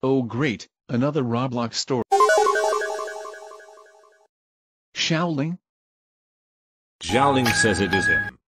Oh great, another Roblox story. Xiao Ling? Xiao Ling says it is him.